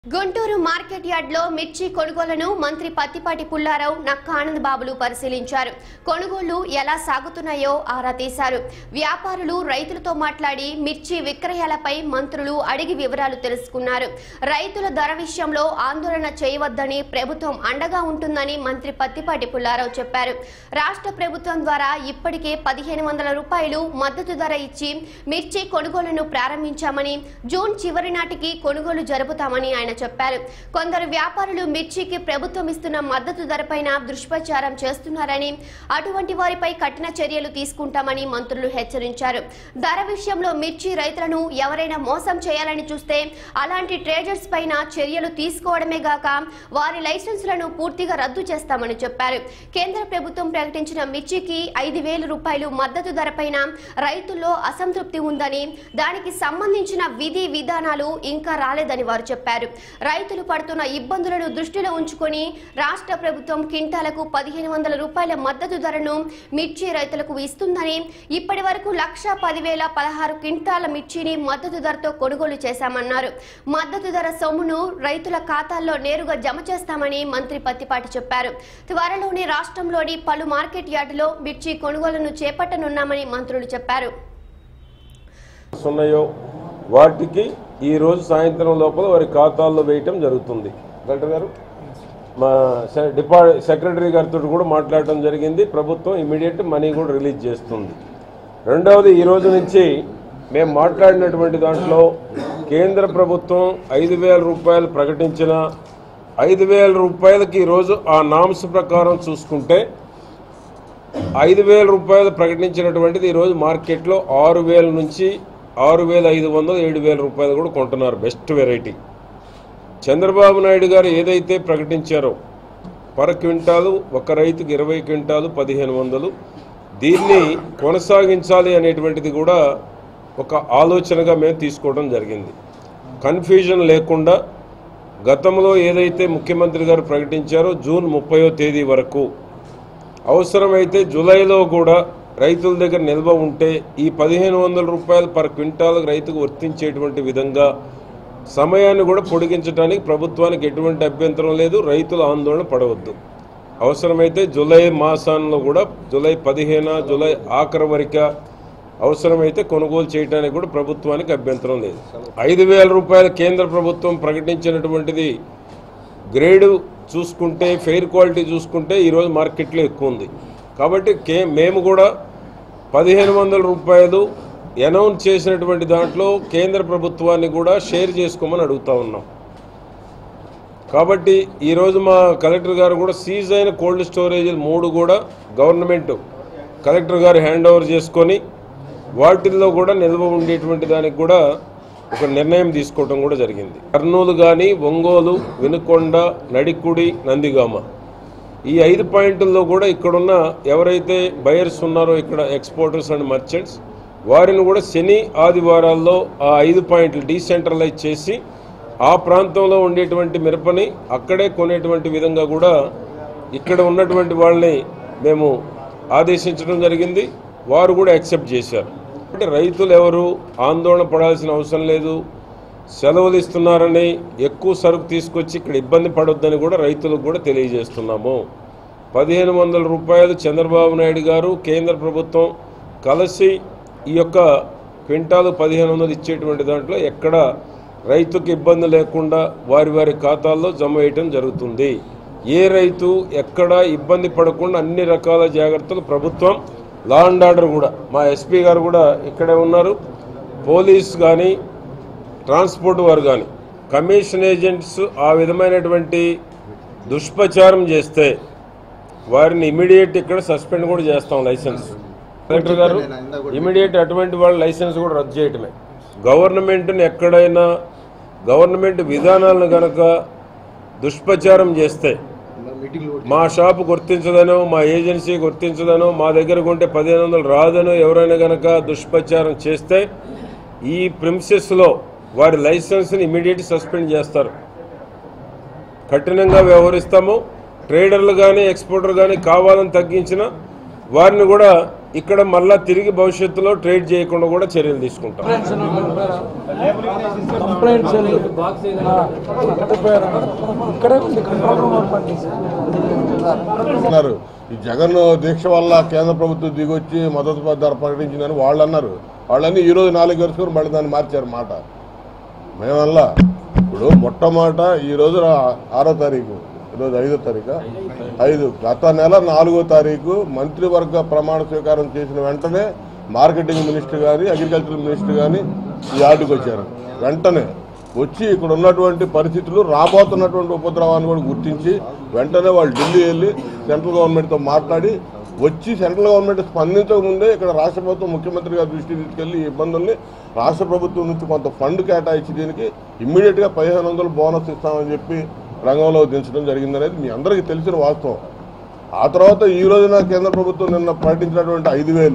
Guntur market yard లో మిర్చి కొనుగోలును మంత్రి పత్తిపాటి పుల్లారావు నక్క ఆనంద్ బాబులు పరిశీలించారు. కొనుగోళ్లు ఎలా సాగుతున్నాయో ఆరా తీశారు. వ్యాపారులు రైతులతో మాట్లాడి మిర్చి విక్రయాలపై మంత్రులు అడిగి వివరాలు తెలుసుకున్నారు. రైతుల ధర విషయంలో ఆందోళన చేయవద్దని ప్రభుత్వం అండగా ఉంటుందని మంత్రి పత్తిపాటి పుల్లారావు చెప్పారు. రాష్ట్ర ప్రభుత్వం ద్వారా ఇప్పటికే 1500 రూపాయలు మద్దతు ధర ఇచ్చి మిర్చి కొనుగోలును ప్రారంభించామని, జూన్ చివరి నాటికి కొనుగోలు జరుపుతామని ఆయన చెప్పారు. కొందరు వ్యాపారులు మిర్చికి ప్రభుత్వం ఇస్తున్న మద్దతు ధరపైన దుష్ప్రచారం చేస్తున్నారని, అటువంటి వారిపై కఠిన చర్యలు తీసుకుంటామని మంత్రులు హెచ్చరించారు. ధర విషయంలో మిర్చి రైతులను ఎవరైనా మోసం చేయాలని చూస్తే అలాంటి ట్రేడర్స్ పైన చర్యలు తీసుకోవడమే గాక వారి లైసెన్సులను పూర్తిగా రద్దు చేస్తామని చెప్పారు. కేంద్ర ప్రభుత్వం ప్రకటించిన మిర్చికి 5000 రూపాయలు మద్దతు ధరపైన రైతుల్లో అసంతృప్తి ఉందని, దానికి సంబంధించిన విధి విధానాలు ఇంకా రాలేదని వారు చెప్పారు. రైతులు పడుతున్న ఇబ్బందులను దృష్టిలో ఉంచుకొని రాష్ట్ర ప్రభుత్వం క్వింటాలకు 1500 రూపాయల మద్దతు ధరను మిర్చి రైతులకు ఇస్తుందని, ఇప్పటి వరకు 1,10,016 క్వింటాల మిర్చిని మద్దతు ధరతో కొనుగోలు చేశామన్నారు. మద్దతు ధర సొమ్మును రైతుల ఖాతాల్లో నేరుగా జమ చేస్తామని మంత్రి పత్తిపాటి చెప్పారు. త్వరలోనే రాష్ట్రంలోని పలు మార్కెట్ యార్డులో మిర్చి కొనుగోలును చేపట్టనున్నామని మంత్రులు చెప్పారు. వాటికి ఈ రోజు సాయంత్రం లోపల వారి ఖాతాల్లో వేయటం జరుగుతుంది. కలెక్టర్ గారు మా సెక్రటరీ గారితో కూడా మాట్లాడటం జరిగింది. ప్రభుత్వం ఇమీడియట్ మనీ కూడా రిలీజ్ చేస్తుంది. రెండవది, ఈ రోజు నుంచి మేము మాట్లాడినటువంటి దాంట్లో కేంద్ర ప్రభుత్వం 5000 రూపాయలు ప్రకటించిన 5000 రూపాయలకి ఈరోజు ఆ నామ్స్ ప్రకారం చూసుకుంటే 5000 రూపాయలు ప్రకటించినటువంటిది ఈరోజు మార్కెట్లో 6000 నుంచి 6500, 7000 రూపాయలు కూడా కొంటున్నారు. Best variety. చంద్రబాబు నాయుడు గారు ఏదైతే ప్రకటించారో పర్ క్వింటాలు ఒక రైతుకి 20 క్వింటాలు 1500, దీన్ని కొనసాగించాలి అనేటువంటిది కూడా ఒక ఆలోచనగా మేము తీసుకోవడం జరిగింది. కన్ఫ్యూజన్ లేకుండా గతంలో ఏదైతే ముఖ్యమంత్రి గారు ప్రకటించారో జూన్ 30వ తేదీ వరకు, అవసరమైతే జూలైలో కూడా రైతుల దగ్గర నిల్వ ఉంటే ఈ 1500 రూపాయలు పర్ క్వింటాల్ రైతుకు వర్తించేటువంటి విధంగా సమయాన్ని కూడా పొడిగించడానికి ప్రభుత్వానికి ఎటువంటి అభ్యంతరం లేదు. రైతులు ఆందోళన పడవద్దు. అవసరమైతే జూలై మాసంలో కూడా జూలై 15, జూలై ఆఖరి వరకు అవసరమైతే కొనుగోలు చేయడానికి కూడా ప్రభుత్వానికి అభ్యంతరం లేదు. 5000 రూపాయలు కేంద్ర ప్రభుత్వం ప్రకటించినటువంటిది గ్రేడు చూసుకుంటే, ఫెయిర్ క్వాలిటీ చూసుకుంటే ఈరోజు మార్కెట్లో ఎక్కువ ఉంది. కాబట్టి మేము కూడా 1500 రూపాయలు అనౌన్స్ చేసినటువంటి దాంట్లో కేంద్ర ప్రభుత్వాన్ని కూడా షేర్ చేసుకోమని అడుగుతా ఉన్నాం. కాబట్టి ఈరోజు మా కలెక్టర్ గారు కూడా సీజ్ అయిన కోల్డ్ స్టోరేజీలు 3 కూడా గవర్నమెంట్ కలెక్టర్ గారు హ్యాండ్ ఓవర్ చేసుకొని వాటిల్లో కూడా నిల్వ ఉండేటువంటి దానికి కూడా ఒక నిర్ణయం తీసుకోవడం కూడా జరిగింది. కర్నూలు కానీ, ఒంగోలు, వినుకొండ, నడికుడి, నందిగామ ఈ 5 పాయింట్ల్లో కూడా ఇక్కడున్న ఎవరైతే బయర్స్ ఉన్నారో ఇక్కడ ఎక్స్పోర్టర్స్ అండ్ మర్చెంట్స్ వారిని కూడా శని ఆదివారాల్లో ఆ 5 పాయింట్లు డీసెంట్రలైజ్ చేసి ఆ ప్రాంతంలో ఉండేటువంటి మిరపని అక్కడే కొనేటువంటి విధంగా కూడా ఇక్కడ ఉన్నటువంటి వాళ్ళని మేము ఆదేశించడం జరిగింది. వారు కూడా యాక్సెప్ట్ చేశారు. అంటే రైతులు ఎవరు ఆందోళన పడాల్సిన అవసరం లేదు. సెలవులు ఇస్తున్నారని ఎక్కువ సరుకు తీసుకొచ్చి ఇక్కడ ఇబ్బంది పడొద్దని కూడా రైతులకు కూడా తెలియజేస్తున్నాము. 1500 రూపాయలు చంద్రబాబు నాయుడు గారు కేంద్ర ప్రభుత్వం కలిసి ఈ యొక్క క్వింటాలు 1500 ఇచ్చేటువంటి దాంట్లో ఎక్కడ రైతుకి ఇబ్బంది లేకుండా వారి వారి ఖాతాల్లో జమ వేయటం జరుగుతుంది. ఏ రైతు ఎక్కడ ఇబ్బంది పడకుండా అన్ని రకాల జాగ్రత్తలు ప్రభుత్వం, లా అండ్ ఆర్డర్ కూడా మా ఎస్పీ గారు కూడా ఇక్కడే ఉన్నారు, పోలీస్ కానీ ట్రాన్స్పోర్ట్ వారు కానీ, కమిషన్ ఏజెంట్స్ ఆ విధమైనటువంటి దుష్ప్రచారం చేస్తే వారిని ఇమీడియట్ ఇక్కడ సస్పెండ్ కూడా చేస్తాం. లైసెన్స్ కలెక్టర్ గారు ఇమీడియట్ అటువంటి వాళ్ళ లైసెన్స్ కూడా రద్దు చేయటమే. గవర్నమెంట్ని ఎక్కడైనా గవర్నమెంట్ విధానాలను కనుక దుష్ప్రచారం చేస్తే మా షాపు గుర్తించదనో, మా ఏజెన్సీ గుర్తించదనో, మా దగ్గర కొంటే 1500 రాదనో ఎవరైనా కనుక దుష్ప్రచారం చేస్తే ఈ ప్రిమిసెస్లో వారి లైసెన్స్ని ఇమీడియట్ సస్పెండ్ చేస్తారు. కఠినంగా వ్యవహరిస్తాము. ట్రేడర్లు కానీ, ఎక్స్పోర్టర్ కానీ కావాలని తగ్గించిన వారిని కూడా ఇక్కడ మళ్ళా తిరిగి భవిష్యత్తులో ట్రేడ్ చేయకుండా కూడా చర్యలు తీసుకుంటాం. ఈ జగన్ దీక్ష వల్ల కేంద్ర ప్రభుత్వం దిగొచ్చి మద్దతు ధర ప్రకటించిందని వాళ్ళు అన్నారు. వాళ్ళన్నీ ఈరోజు 4 గడుచుకొని మళ్ళీ దాన్ని మార్చారు మాట. మేమల్లా ఇప్పుడు మొట్టమొదట ఈరోజు 6వ తారీఖు, ఈరోజు 5వ తారీఖు, 5 గత నెల 4వ తారీఖు మంత్రివర్గ ప్రమాణ స్వీకారం చేసిన వెంటనే మార్కెటింగ్ మినిస్టర్ కానీ అగ్రికల్చర్ మినిస్టర్ కానీ ఈ యార్డుకు వచ్చారు. వెంటనే వచ్చి ఇక్కడ ఉన్నటువంటి పరిస్థితులు, రాబోతున్నటువంటి ఉపద్రవాన్ని కూడా గుర్తించి వెంటనే వాళ్ళు ఢిల్లీ వెళ్ళి సెంట్రల్ గవర్నమెంట్తో మాట్లాడి వచ్చి సెంట్రల్ గవర్నమెంట్ స్పందించకముందే ఇక్కడ రాష్ట్ర ప్రభుత్వం ముఖ్యమంత్రి గారి దృష్టికి తీసుకెళ్లి ఈ ఇబ్బందుల్ని రాష్ట్ర ప్రభుత్వం నుంచి కొంత ఫండ్ కేటాయించి దీనికి ఇమ్మీడియట్గా 1500 బోనస్ ఇస్తామని చెప్పి రంగంలో దించడం జరిగిందనేది మీ అందరికీ తెలిసిన వాస్తవం. ఆ తర్వాత ఈ రోజున కేంద్ర ప్రభుత్వం నిన్న ప్రకటించినటువంటి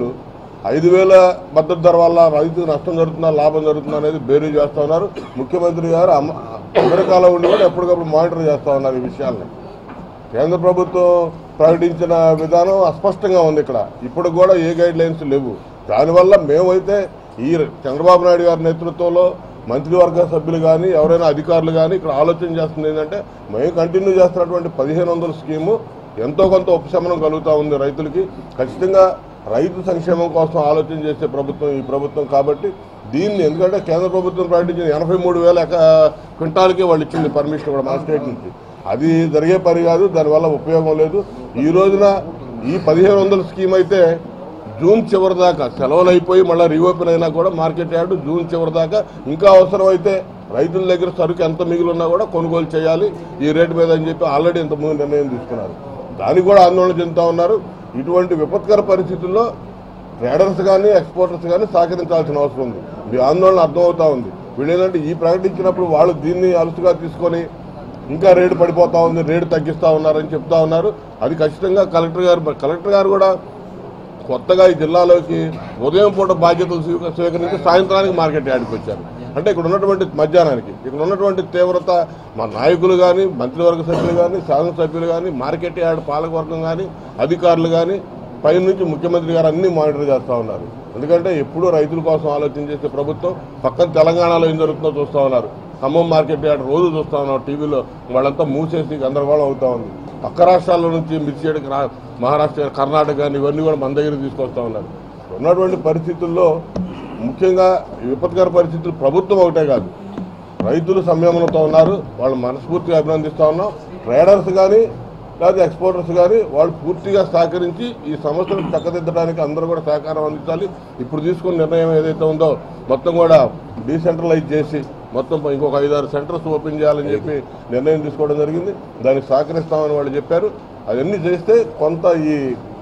5,000 మద్దతు ధర వల్ల రైతుకు నష్టం జరుగుతుందా లాభం జరుగుతుందా అనేది బేరీ చేస్తూ ఉన్నారు. ముఖ్యమంత్రి గారు అమెరికాలో ఉండి కూడా ఎప్పటికప్పుడు మానిటర్ చేస్తూ ఉన్నారు ఈ విషయాల్ని. కేంద్ర ప్రభుత్వం ప్రకటించిన విధానం అస్పష్టంగా ఉంది. ఇక్కడ ఇప్పుడు కూడా ఏ గైడ్ లైన్స్ లేవు. దానివల్ల మేమైతే ఈ చంద్రబాబు నాయుడు గారి నేతృత్వంలో మంత్రివర్గ సభ్యులు కానీ ఎవరైనా అధికారులు కానీ ఇక్కడ ఆలోచన చేస్తుంది ఏంటంటే, మేము కంటిన్యూ చేస్తున్నటువంటి 1500 స్కీము ఎంతో కొంత ఉపశమనం కలుగుతూ ఉంది రైతులకి. ఖచ్చితంగా రైతు సంక్షేమం కోసం ఆలోచన చేసే ప్రభుత్వం ఈ ప్రభుత్వం. కాబట్టి దీన్ని, ఎందుకంటే కేంద్ర ప్రభుత్వం ప్రకటించిన 83,000 క్వింటాలకి వాళ్ళు ఇచ్చింది పర్మిషన్ కూడా మన స్టేట్ నుంచి. అది జరిగే పని కాదు, దానివల్ల ఉపయోగం లేదు. ఈ రోజున ఈ 1500 స్కీమ్ అయితే జూన్ చివరి దాకా సెలవులు అయిపోయి మళ్ళీ రీఓపెన్ అయినా కూడా మార్కెట్ యార్డు జూన్ చివరి దాకా, ఇంకా అవసరమైతే రైతుల దగ్గర సరుకు ఎంత మిగిలిన్నా కూడా కొనుగోలు చేయాలి ఈ రేటు మీద అని చెప్పి ఆల్రెడీ ఇంతకుముందు నిర్ణయం తీసుకున్నారు. దానికి కూడా ఆందోళన చెందుతూ ఉన్నారు. ఇటువంటి విపత్కర పరిస్థితుల్లో ట్రేడర్స్ కానీ ఎక్స్పోర్టర్స్ కానీ సహకరించాల్సిన అవసరం ఉంది. మీ ఆందోళన అర్థమవుతా ఉంది. వీళ్ళు ఏంటంటే ఈ ప్రకటించినప్పుడు వాళ్ళు దీన్ని అలుసుగా తీసుకొని ఇంకా రేటు పడిపోతూ ఉంది, రేటు తగ్గిస్తూ ఉన్నారని చెప్తా ఉన్నారు. అది ఖచ్చితంగా కలెక్టర్ గారు కూడా కొత్తగా ఈ జిల్లాలోకి ఉదయం పూట బాధ్యతలు స్వీకరించి సాయంత్రానికి మార్కెట్ యార్డ్కి వచ్చారు. అంటే ఇక్కడ ఉన్నటువంటి మధ్యాహ్నానికి ఇక్కడ ఉన్నటువంటి తీవ్రత మా నాయకులు కానీ మంత్రివర్గ సభ్యులు కానీ శాసనసభ్యులు కానీ మార్కెట్ యార్డ్ పాలకవర్గం కానీ అధికారులు కానీ పైనుంచి ముఖ్యమంత్రి గారు అన్ని మానిటర్ చేస్తూ ఉన్నారు. ఎందుకంటే ఎప్పుడూ రైతుల కోసం ఆలోచన చేసే ప్రభుత్వం. పక్కన తెలంగాణలో ఏం జరుగుతుందో చూస్తూ ఉన్నారు. ఖమ్మం మార్కెట్ యార్డ్ రోజు చూస్తూ ఉన్నారు టీవీలో. వాళ్ళంతా మూసేసి గందరగోళం అవుతూ ఉంది. పక్క రాష్ట్రాల నుంచి మిర్చి మహారాష్ట్ర, కర్ణాటక కానీ ఇవన్నీ కూడా మన దగ్గర తీసుకొస్తూ ఉన్నారు. ఉన్నటువంటి పరిస్థితుల్లో ముఖ్యంగా విపత్కర పరిస్థితులు ప్రభుత్వం ఒకటే కాదు, రైతులు సంయమనంతో ఉన్నారు. వాళ్ళు మనస్ఫూర్తిగా అభినందిస్తూ ఉన్నాం. ట్రేడర్స్ కానీ లేదా ఎక్స్పోర్టర్స్ కానీ వాళ్ళు పూర్తిగా సహకరించి ఈ సమస్యను చక్కదిద్దడానికి అందరూ కూడా సహకారం అందించాలి. ఇప్పుడు తీసుకున్న నిర్ణయం ఏదైతే ఉందో మొత్తం కూడా డీసెంట్రలైజ్ చేసి మొత్తం ఇంకొక 5-6 సెంటర్స్ ఓపెన్ చేయాలని చెప్పి నిర్ణయం తీసుకోవడం జరిగింది. దానికి సహకరిస్తామని వాళ్ళు చెప్పారు. అవన్నీ చేస్తే కొంత ఈ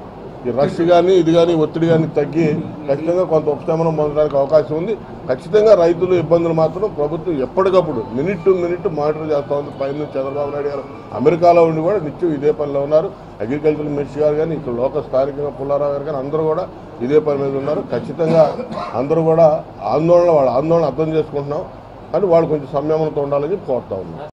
రష్ కానీ ఇది కానీ ఒత్తిడి కానీ తగ్గి ఖచ్చితంగా కొంత ఉపశమనం పొందడానికి అవకాశం ఉంది. ఖచ్చితంగా రైతులు ఇబ్బందులు మాత్రం ప్రభుత్వం ఎప్పటికప్పుడు మినిట్ టు మినిట్ మానిటర్ చేస్తూ ఉంది. పైన చంద్రబాబు నాయుడు గారు అమెరికాలో ఉండి కూడా నిత్యం ఇదే పనిలో ఉన్నారు. అగ్రికల్చర్ మినిస్టర్ గారు కానీ ఇక్కడ లోకల్ స్థానికంగా పుల్లారావు గారు కానీ అందరూ కూడా ఇదే పని మీద ఉన్నారు. ఖచ్చితంగా అందరూ కూడా వాళ్ళ ఆందోళన అర్థం చేసుకుంటున్నాం. అని వాళ్ళు కొంచెం సంయమనంతో ఉండాలని కోరుతా ఉన్నారు.